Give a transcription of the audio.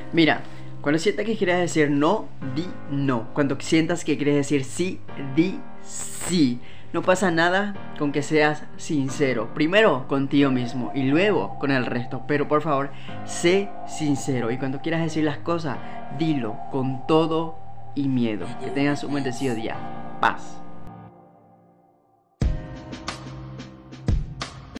Mira, cuando sientas que quieres decir no, di no. Cuando sientas que quieres decir sí, di sí. No pasa nada con que seas sincero. Primero contigo mismo y luego con el resto. Pero por favor, sé sincero. Y cuando quieras decir las cosas, dilo con todo y miedo. Que tengas un bendecido día. Paz.